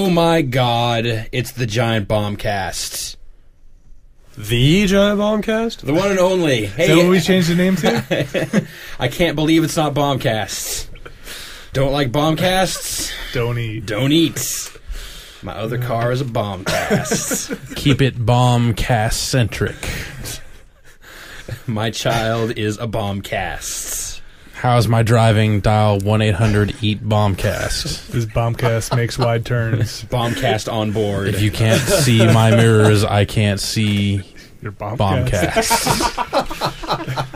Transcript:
my God, it's the Giant Bombcast. The Giant Bombcast? The one and only. Hey, is that what we changed the name to? I can't believe it's not Bombcasts. Don't like Bombcasts? Don't eat. Don't eat. My other car is a Bombcast. Keep it Bombcast-centric. My child is a Bombcast. How's my driving? Dial 1-800-EAT-BOMBCAST. This Bombcast makes wide turns. Bombcast on board. If you can't see my mirrors, I can't see your Bombcast.